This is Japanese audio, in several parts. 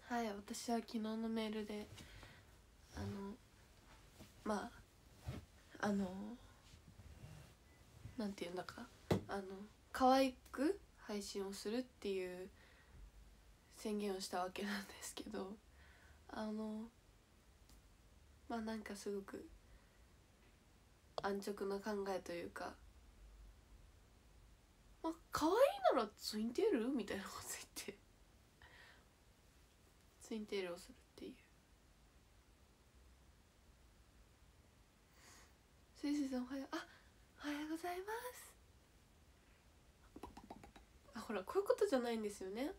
はい、私は昨日のメールでまあなんていうんだか可愛く配信をするっていう宣言をしたわけなんですけど、まあなんかすごく安直な考えというか、まあ可愛いならツインテールみたいなこと言ってツインテールをするっていう。せいせいさんおはよう。おはようございます。ほらこういうことじゃないんですよね。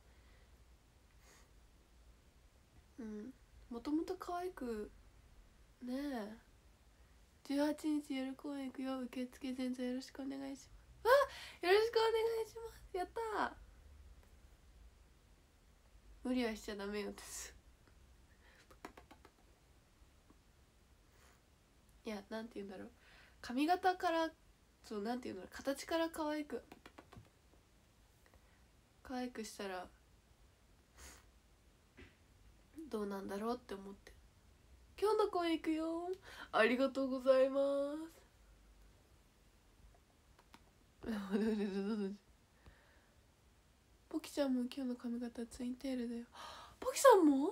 もともと可愛くねえ。18日夜公演行くよ。受付全然よろしくお願いします。よろしくお願いします。やったー。無理はしちゃダメよですいや、なんて言うんだろう、髪型からそう、なんて言うんだろう、形から可愛くしたらどうなんだろうって思って。今日の公演行くよ。ありがとうございますポキちゃんも今日の髪型ツインテールだよ。ポキさんも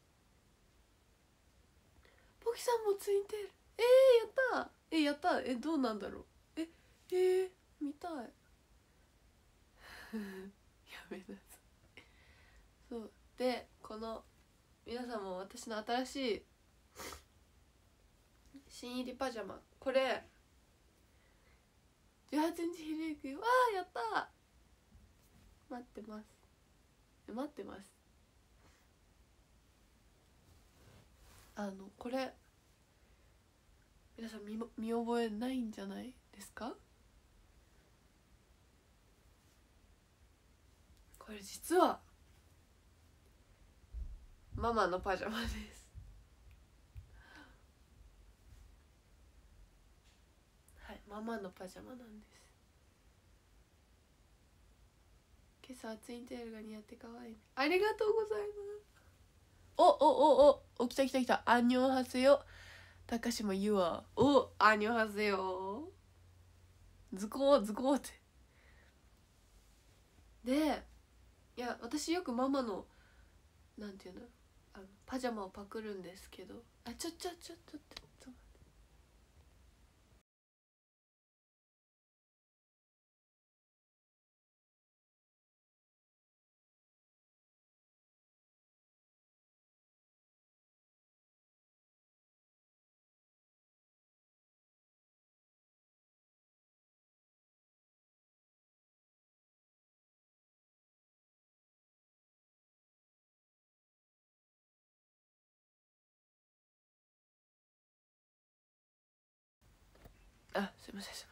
ツインテール。やったどうなんだろう。見たいやめなさい。そうで、この皆さんも私の新しい新入りパジャマ、これ18日昼行くよ。やったー。待ってます。これ皆さん見覚えないんじゃないですか。これ実はママのパジャマです。はい、ママのパジャマなんです。今朝はツインテールが似合って可愛いね。ありがとうございます。来たアンニョンハセヨ。高島優はアンニョンハセヨ。ズコーってで、いや私よくママのなんていうんだろう、パジャマをパクるんですけど、ちょっとすいません。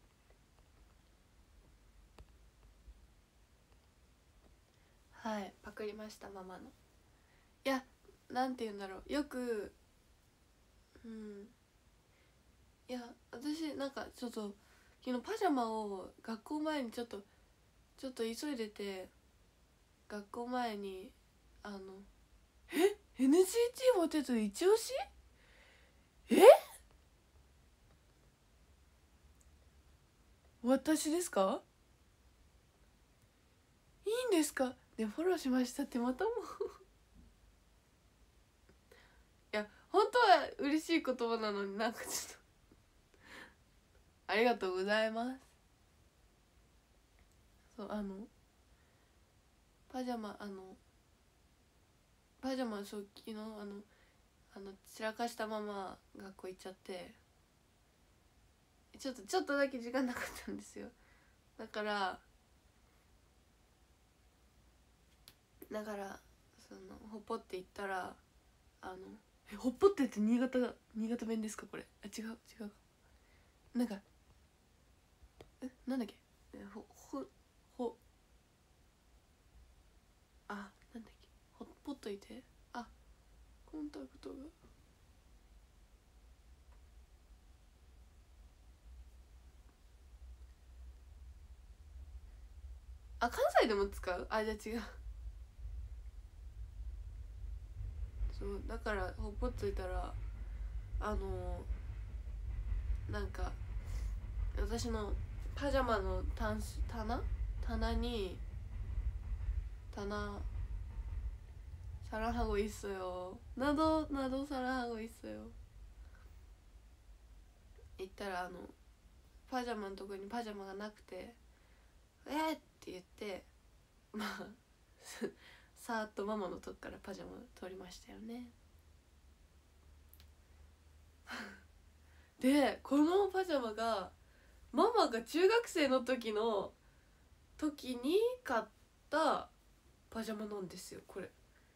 はい、パクりましたママの。いや、なんて言うんだろう、よくいや私なんかちょっと昨日パジャマを学校前にちょっと急いでて、学校前にNGT モテツ一押し私ですか。いいんですか。でフォローしましたってまたもいや本当は嬉しい言葉なのに、なんかちょっとありがとうございます。そうパジャマそう昨日散らかしたまま学校行っちゃって、ちょっとだけ時間なかったんですよ。だからそのほっぽって行ったらほっぽってって新潟弁ですかこれ。違うなんかなんだっけ、なんだっけ、ほっぽっといて、コンタクトが関西でも使う。じゃあ違う。 そうだからほっぽっついたらなんか私のパジャマの棚に사랑하고 있어요. 나도 사랑하고 있어요. 言ったらパジャマのとこにパジャマがなくてって言ってまあさーっとママのとこからパジャマ取りましたよね。でこのパジャマがママが中学生の時に買ったパジャマなんですよ。これ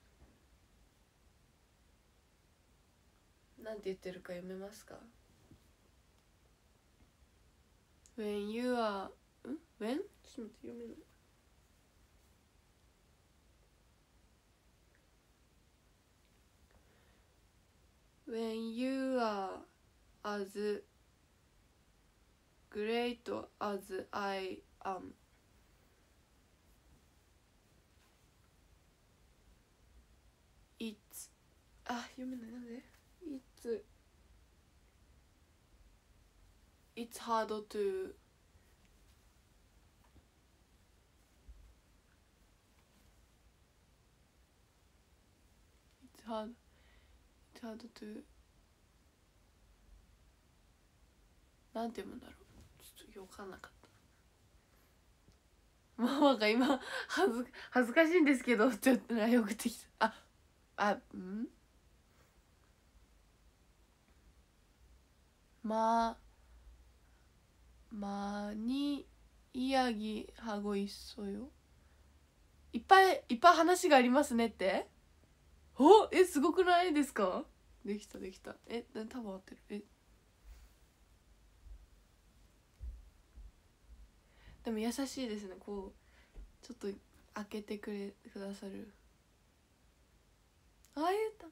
なんて言ってるか読めますか？ When you are When? ちょっと待って読めない。When you are as great as I am, it's 読めないなんで It's hard to It's hard to なんて読むんだろう。ちょっとよくわかんなかった。ママが今恥ずかしいんですけどって言って送ってきた。많이 이야기하고 있어요. いっぱい話がありますねって。すごくないですか？できた多分合ってる。でも優しいですね。こうちょっと開けてくださる。言った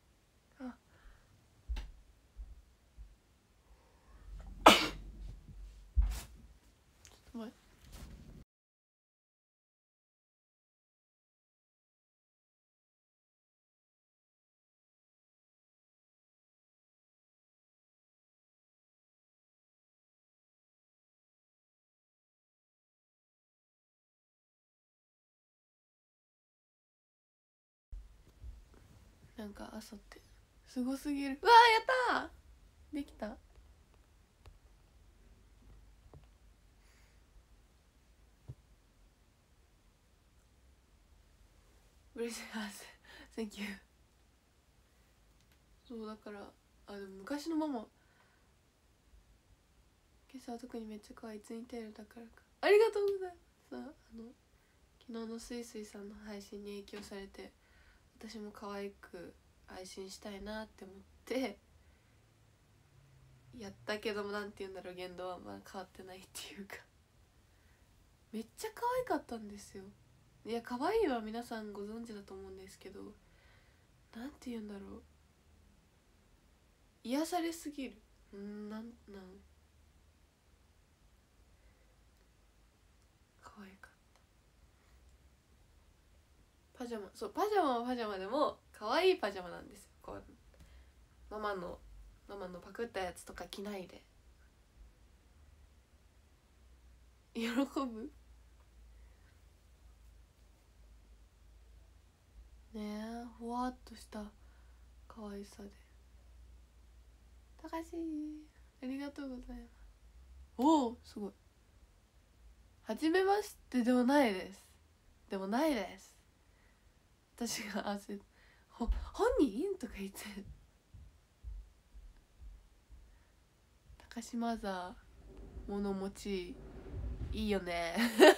なんかあさってすごすぎる。やったー、できた。嬉しい。Thank you。 そうだからでも昔のママ今朝は特にめっちゃ可愛いツインテールだからか。ありがとうございます。昨日のすいすいさんの配信に影響されて私も可愛く配信したいなって思ってやったけども、なんて言うんだろう、言動はまあ変わってないっていうかめっちゃ可愛かったんですよ。いや可愛いは皆さんご存知だと思うんですけど、なんて言うんだろう、癒されすぎる。可愛かった。パジャマはパジャマでも可愛いパジャマなんですよ。こうママのパクったやつとか着ないで喜ぶねえ、ふわっとした可愛さで。たかしありがとうございます。すごい。はじめましてでもないです。私が本人とか言って高島座物持ちいいよね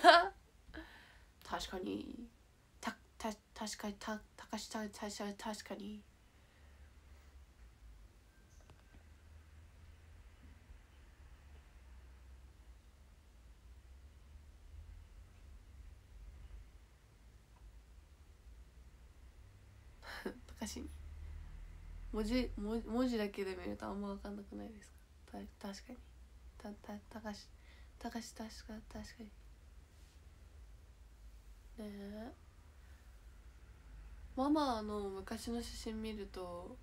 確かに確かに高しに文字だけで見るとあんま分かんなくないですか？確かに高し確かにねえ。 ママの昔の写真見ると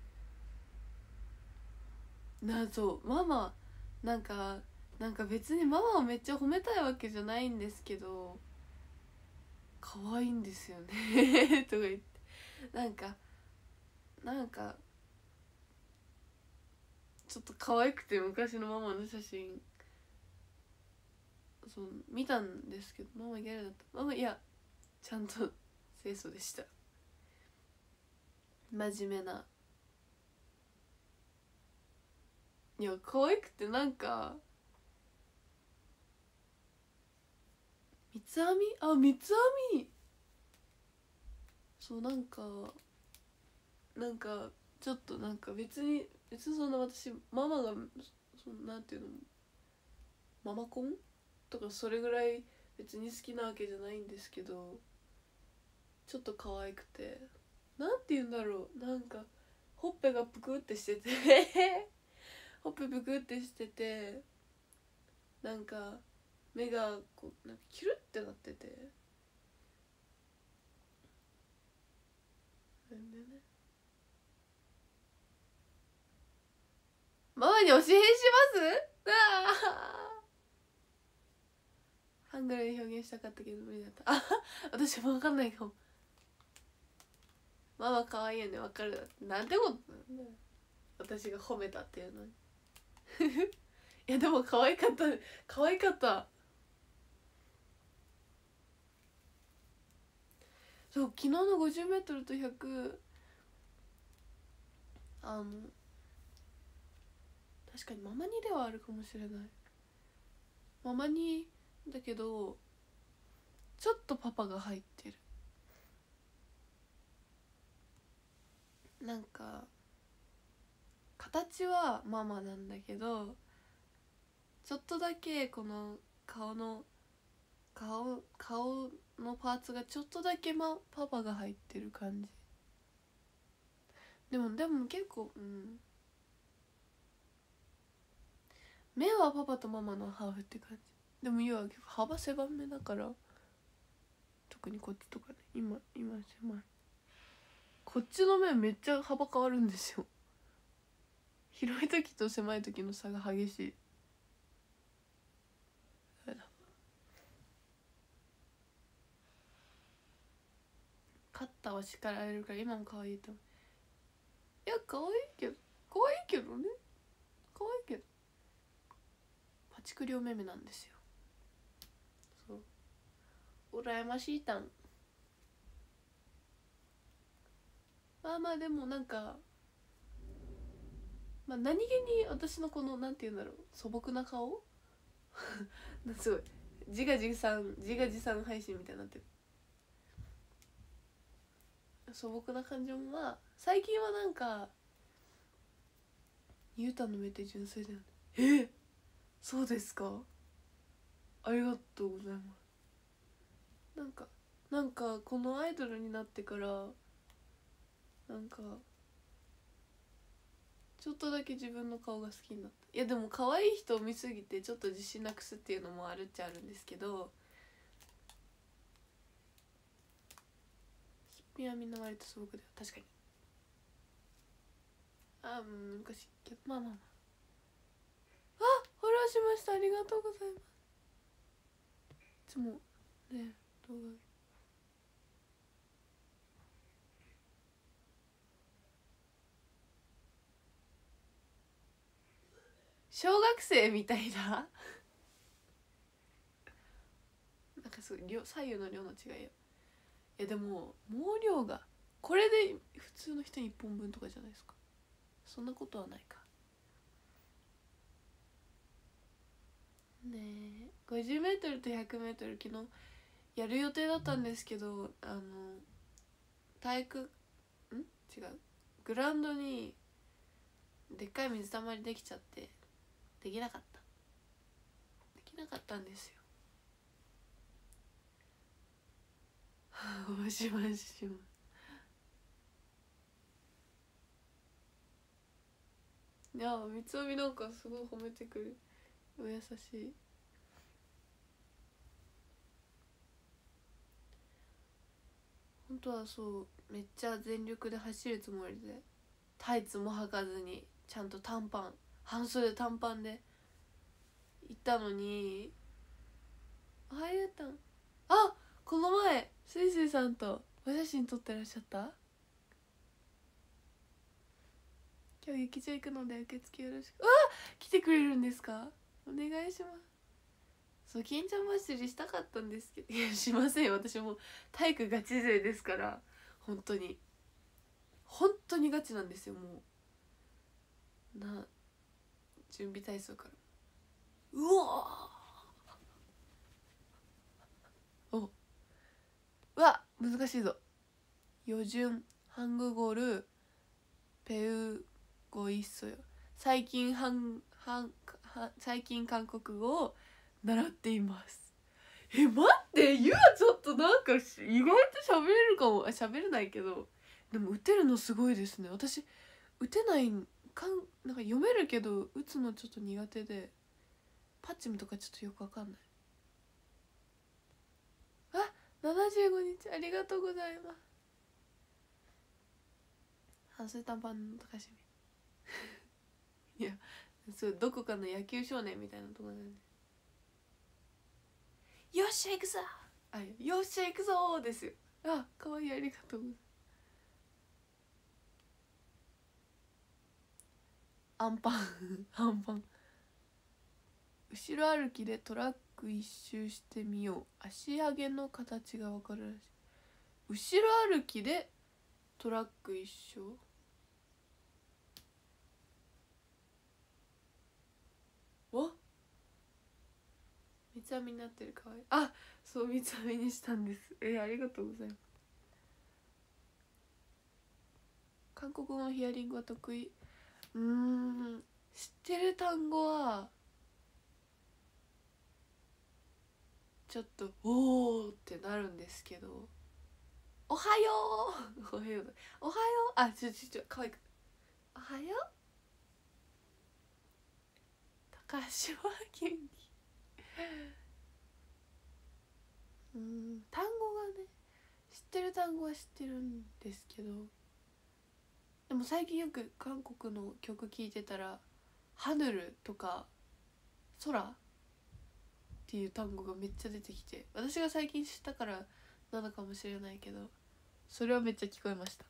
そうママなんか別にママをめっちゃ褒めたいわけじゃないんですけど可愛いんですよねとか言ってなんかちょっと可愛くて昔のママの写真そう見たんですけどママギャルだったママいやちゃんと清楚でした真面目ないや可愛くてなんか三つ編みそうなんかちょっと別にそんな私ママがなんていうのママコンとかそれぐらい別に好きなわけじゃないんですけどちょっと可愛くてなんて言うんだろうほっぺがぷくってしててほっぺぷくってしてて目がこうキュルってなっててなんでねママに教えしますハングルで表現したかったけど無理だった私も分かんないかもママ可愛いよね分かるなんてことなんだよ私が褒めたっていうのにいやでも可愛かったそう昨日の 50m と100確かにママにではあるかもしれないママにだけどちょっとパパが入ってる形はママなんだけどちょっとだけこの顔のパーツがちょっとだけ、パパが入ってる感じでも結構目はパパとママのハーフって感じでも要は幅狭めだから特にこっちとかね今狭いこっちの目めっちゃ幅変わるんですよ広い時と狭い時の差が激しいカッターは叱られるから今も可愛いと思ういや可愛いけどね可愛いけどパチクリお目目なんですよそう羨ましいたんでも何気に私のこのなんて言うんだろう素朴な顔すごい自画自賛配信みたいになってる素朴な感じも最近はゆうたの目って純粋だよねそうですかありがとうございますこのアイドルになってからちょっとだけ自分の顔が好きになったいやでも可愛い人を見すぎてちょっと自信なくすっていうのもあるっちゃあるんですけどすっぴんはみんな割と素朴だよ確かに難しいけどフォローしましたありがとうございますいつもね動画小学生みたいなすごい左右の量の違いよいやでも毛量がこれで普通の人に1本分とかじゃないですかそんなことはないかねえ 50m と 100m 昨日やる予定だったんですけど違うグラウンドにでっかい水たまりできちゃってできなかったんですよおしましいや三つ編みすごい褒めてくるお優しい本当はそうめっちゃ全力で走るつもりでタイツも履かずにちゃんと短パン半袖短パンで行ったのに、おはようたん、あ、この前スイスイさんとお写真撮ってらっしゃった。今日劇場行くので受付よろしく。来てくれるんですか。お願いします。そう、金ちゃん祭りしたかったんですけど、いやしません、私も体育ガチ勢ですから、本当にガチなんですよ。もう準備体操からうわおうわ難しいぞ。요즘한국어를 배우고 있어요.最近最近韓国語を習っています。待って、ゆうちょっとなんか意外と喋れるかも。喋れないけど、でも打てるのすごいですね。私打てないなんか読めるけど打つのちょっと苦手で、パッチムとかちょっとよくわかんない。75日ありがとうございます。半数短パンの高しみいや、そうどこかの野球少年みたいなところなんで、よっしゃ行くぞ、よっしゃ行くぞーですよ。かわいい、ありがとうございます。アンパンアンパン。後ろ歩きでトラック一周してみよう。足上げの形がわかるらしい。後ろ歩きでトラック一周。三つ編みになってる、かわいい。そう、三つ編みにしたんです。ありがとうございます。韓国語のヒアリングは得意。知ってる単語はちょっとおーってなるんですけど、おはようおはようおはよう、かわいく、おはよう高橋は元気単語がね、知ってる単語は知ってるんですけど、でも最近よく韓国の曲聴いてたらハヌルとか空っていう単語がめっちゃ出てきて、私が最近知ったからなのかもしれないけど、それはめっちゃ聞こえました。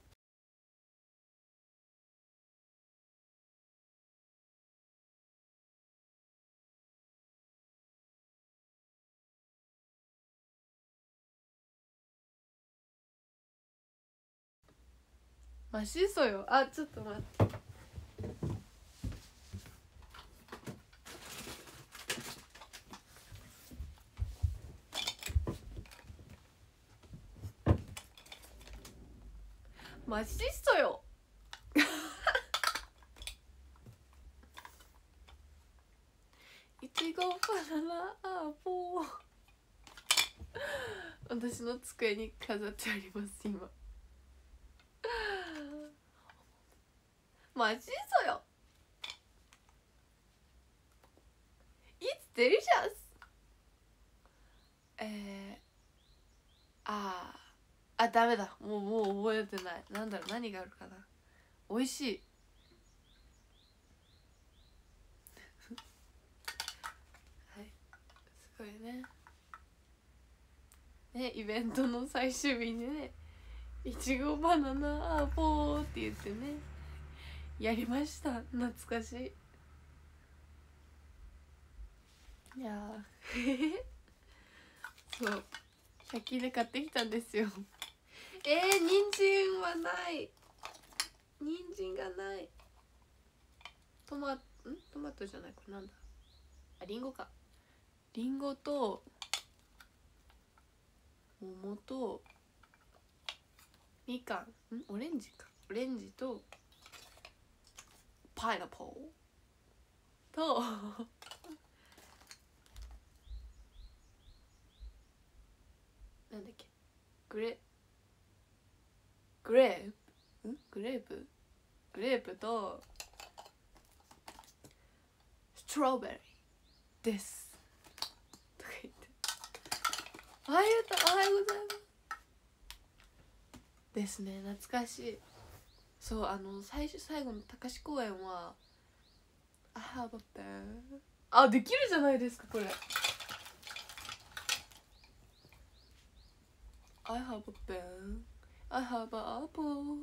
マシソよ。ちょっと待って、マシソよいちごバナナアポー私の机に飾ってあります今。マシソよ It's delicious。 ダメだ、もう覚えてない。なんだろう、何があるかな。美味しいはい、すごいね、イベントの最終日にね、いちごバナナアポーって言ってね、やりました。懐かしい。いやそう100均で買ってきたんですよ。人参はない、人参がない。トマトじゃない、これなんだ、リンゴか。リンゴと桃とみかん、オレンジとパイナップルとなんだっけ、グレープとストロベリーですとか言って、おはようございます。 ですね。懐かしい。そう、最後の高志公演は「I have a pen」あ、できるじゃないですかこれ。I have a pen, I have an apple,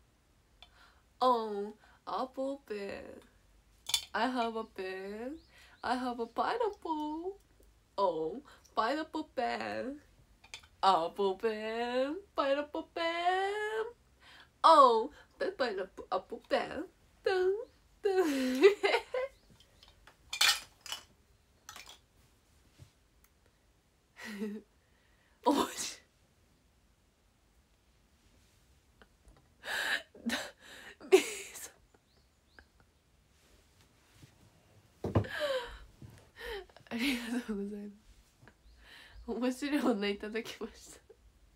oh, apple pen. I have a pen, I have a pineapple, oh, pineapple pen. Apple pen, pineapple pen, oh, pineapple apple pen. ドンドン面白い。ありがとうございます。面白い女いただきました。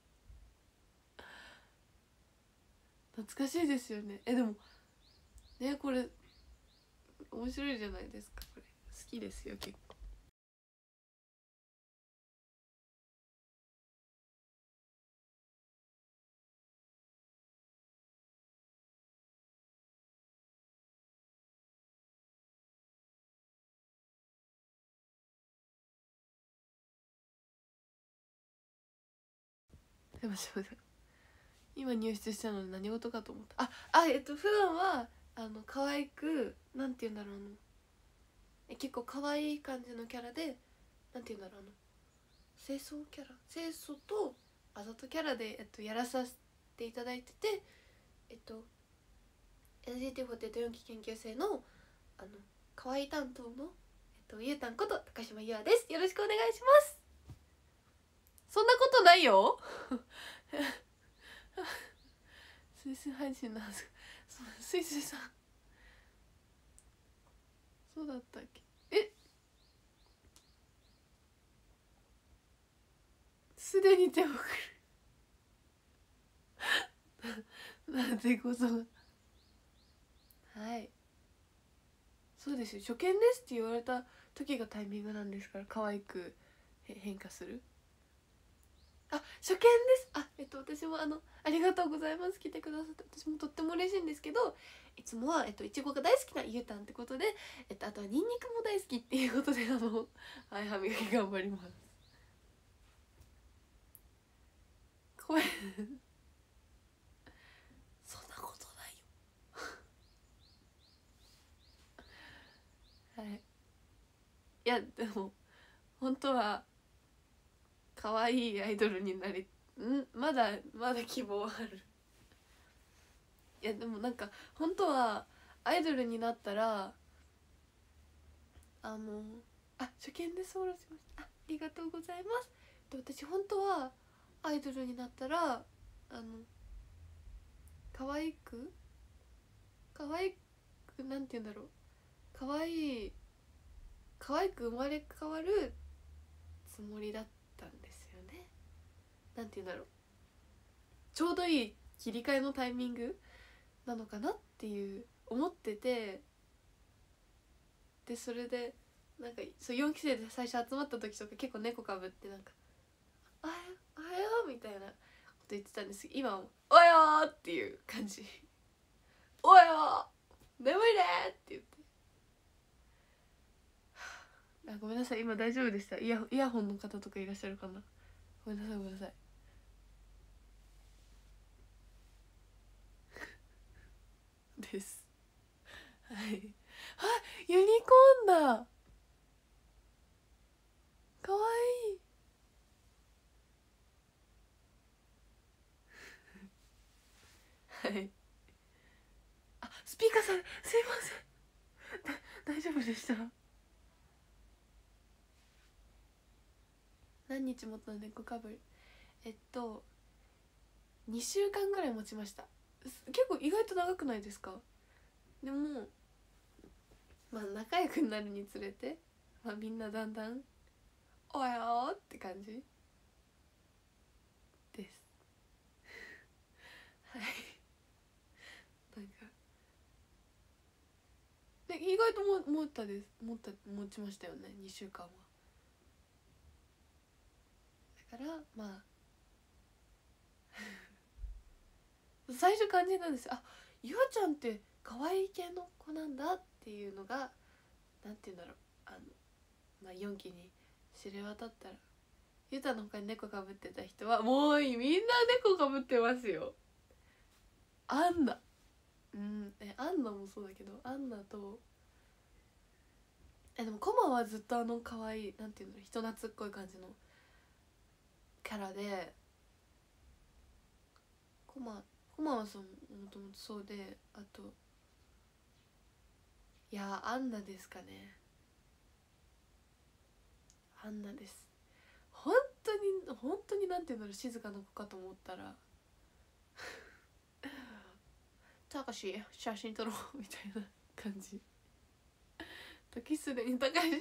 懐かしいですよね。でもね、これ面白いじゃないですか。これ好きですよ結構。でも今入室したので何事かと思った。普段は可愛くなんて言うんだろう結構可愛い感じのキャラで、なんて言うんだろう清楚キャラ、清楚とあざとキャラでやらさせていただいてて、NGT48 期研究生の可愛い担当のゆうたんこと高島優愛です。よろしくお願いします。そんなことないよ。スイス配信なんですか。スイスさんそうだったっけ。すでに手を振るなんてことが。はい、そうですよ。初見ですって言われた時がタイミングなんですから、可愛く変化する。初見です。私もありがとうございます。来てくださって私もとっても嬉しいんですけど、いつもはいちごが大好きなゆうたんってことで、あとはにんにくも大好きっていうことではい、歯磨き頑張ります。声そんなことないよ。はい、いやでも本当は可愛いアイドルになりまだ希望ある。いやでもなんか本当はアイドルになったら初見でソーラしました。ありがとうございます。私本当はアイドルになったら可愛くなんて言うんだろう、可愛く生まれ変わるつもりだったんですよね。なんて言うんだろう、ちょうどいい切り替えのタイミングなのかなっていう思ってて、でそれでなんかそう4期生で最初集まった時とか結構猫かぶってなんか「おはよう」みたいなこと言ってたんですけど、今は「おはよう」っていう感じ「おはよう眠いね」って言ってごめんなさい、今大丈夫でした？イヤホンの方とかいらっしゃるかな。ごめんなさいごめんなさいですはい。ユニコーンだ、かわいいはい。スピーカーさんすいません大丈夫でした？何日持ったの猫かぶり。2週間ぐらい持ちました。結構意外と長くないですか？でも仲良くなるにつれて、みんなだんだん「おはよう」って感じですはいなんかで意外と持ちましたよね、2週間は。だから最初感じたんですよ。あ、ゆあちゃんって可愛い系の子なんだっていうのがなんて言うんだろう、4期に知れ渡ったら、ゆたの他に猫かぶってた人はもうみんな猫かぶってますよ。アンナ、アンナもそうだけど、アンナとでもコマはずっと可愛い、なんていうの、人懐っこい感じのキャラで、コマはそう、もともとそうで、あといやアンナですかね。アンナです。本当になんていうんだろう、静かな子かと思ったらたかし写真撮ろうみたいな感じ。時すでに高し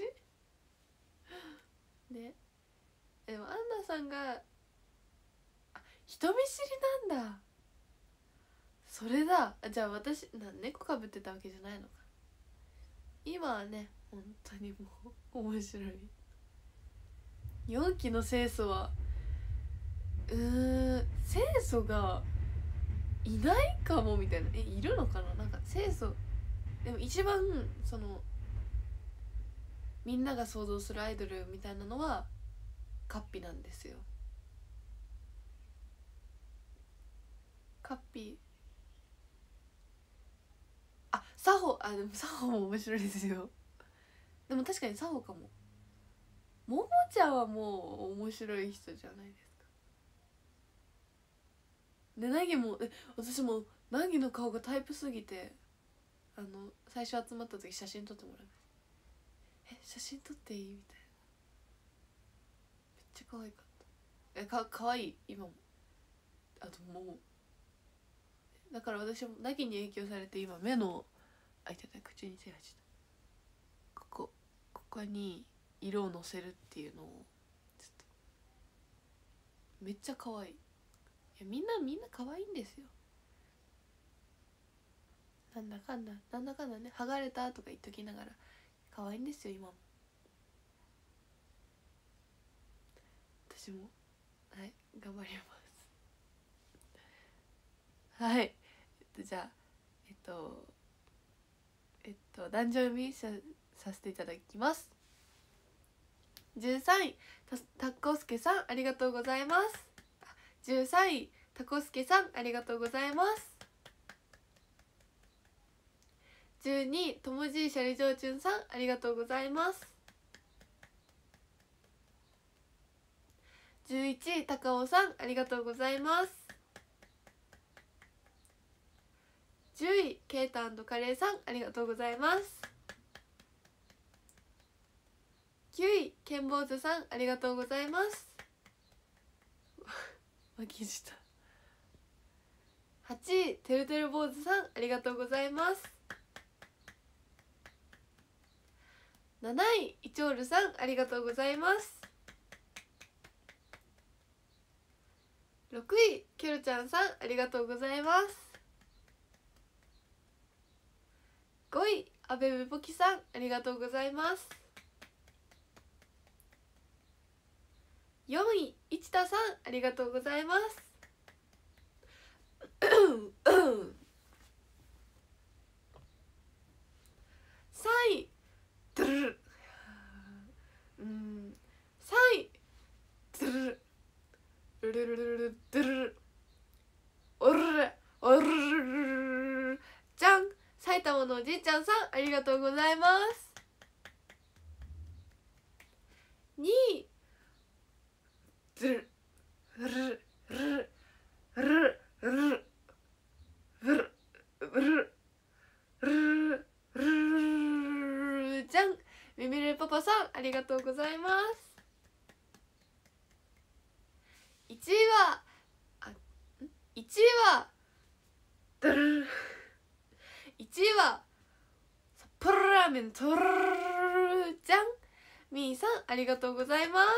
ね。でもアンナさんが人見知りなんだ。それだ。じゃあ私猫かぶってたわけじゃないのか。今はね本当にもう面白い。4期の清楚は清楚がいないかもみたいな。いるのかな。なんか清楚でも一番そのみんなが想像するアイドルみたいなのはカッピなんですよ。カッピ、サホ、でもサホも面白いですよ。でも確かにサホかも。ももちゃんはもう面白い人じゃないですか。でナギも私もナギの顔がタイプすぎて、最初集まった時写真撮ってもらいました。写真撮っていいみたいな。めっちゃ可愛かった。可愛い今も。あともうだから私もナギに影響されて今目のあいたた口に手がちたここに色をのせるっていうのをちょっとめっちゃ可愛い。いやみんな可愛いんですよ。なんだかんだね、剥がれたとか言っときながら可愛いんですよ今も。私もはい頑張りますはい。じゃあ壇上読みさせていただきます。13位たっこすけさんありがとうございます。13位たこすけさんありがとうございます。12位ともじいしゃりじょうちゅんさんありがとうございます。11位たかおさんありがとうございます。10位ケータ&カレーさんありがとうございます。9位ケン坊主さんありがとうございます。巻き舌。8位てるてる坊主さんありがとうございます。7位イチョールさんありがとうございます。6位ケロちゃんさんありがとうございます。5位アベベポキさんありがとうございます。4位市田さんありがとうございます。3位ドゥルル3位ドゥルルルルルルルドゥルルおるるおるるるじゃん、埼玉のおじいちゃんさんありがとうございます。2位ドゥルルルルルルルルじゃん、みみるパパさんありがとうございます。1位は1位は1位は札幌ラーメントルじゃん、みーさんありがとうございます。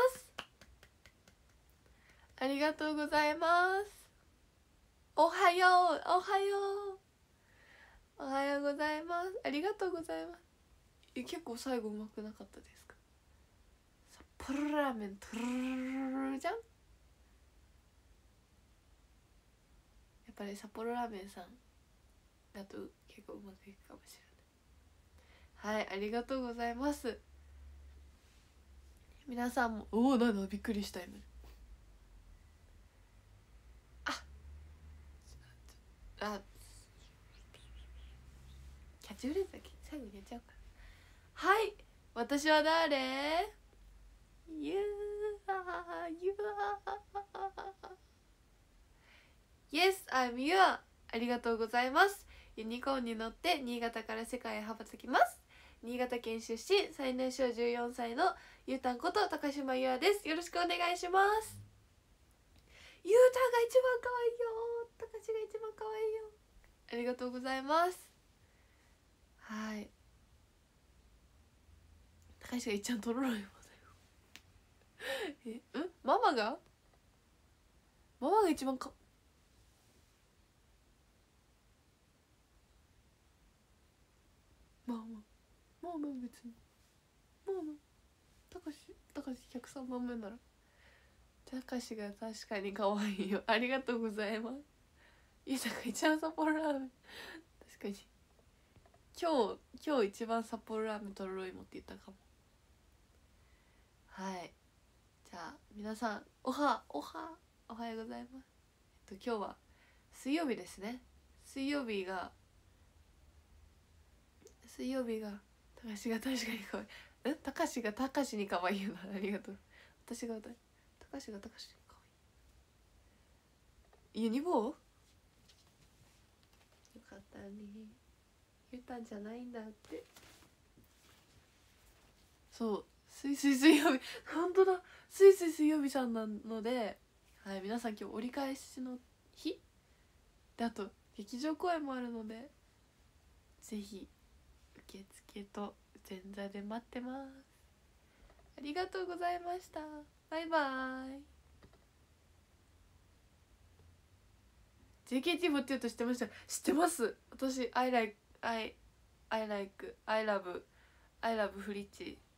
ありがとうございます。おはようおはようおはようございます。ありがとうございます。結構最後うまくなかったですか。札幌ラーメントルじゃん。やぱり札幌ラーメンさんだと結構うまくいくかもしれない。はい、ありがとうございます。皆さんもおお、なんだびっくりした今。あ、キャッチフレーズだけ最後にやっちゃうから。はい、私は誰？ You are you are Yes, I'm you. ありがとうございます。ユニコーンに乗って新潟から世界へ羽ばたきます。新潟県出身、最年少14歳のゆうたんこと高島優愛です。よろしくお願いします。ゆうたんが一番可愛いよ。高志が一番可愛いよ。ありがとうございます。はい。高志がいっちゃんとろろよ。ママが一番まあ別に高志103番目なら高志が確かに可愛いよ。ありがとうございます。ゆうたが一番札幌ラーメン確かに今日一番札幌ラーメンとろろ芋って言ったかも。はい、じゃあ皆さんおはようございます。今日は水曜日ですね。水曜日が高志が確かに可愛い。高志が高志に可愛いよな。ありがとう。私が歌い高志が高志に可愛い。ユニボーよかったね。ゆうたんじゃないんだって。そう水曜日本当だ、水曜日さんなので、はい、皆さん今日折り返しの日で、あと劇場公演もあるのでぜひ受付と前座で待ってます。ありがとうございました。バイバイ。 JKT48 知ってました？知ってます。私I love フリッチ